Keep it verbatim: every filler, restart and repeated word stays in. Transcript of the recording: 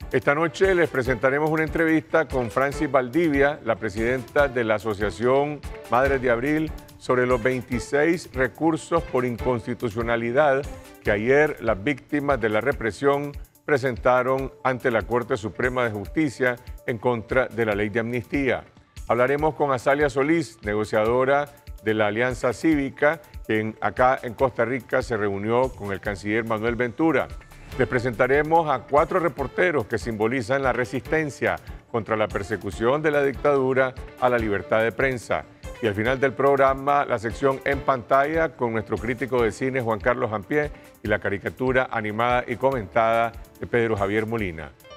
Esta noche les presentaremos una entrevista con Francis Valdivia, la presidenta de la Asociación Madres de Abril, sobre los veintiséis recursos por inconstitucionalidad que ayer las víctimas de la represión presentaron ante la Corte Suprema de Justicia en contra de la ley de amnistía. Hablaremos con Azalia Solís, negociadora de la Alianza Cívica, quien acá en Costa Rica se reunió con el canciller Manuel Ventura. Les presentaremos a cuatro reporteros que simbolizan la resistencia contra la persecución de la dictadura a la libertad de prensa. Y al final del programa, la sección En Pantalla con nuestro crítico de cine Juan Carlos Ampié y la caricatura animada y comentada de Pedro Javier Molina.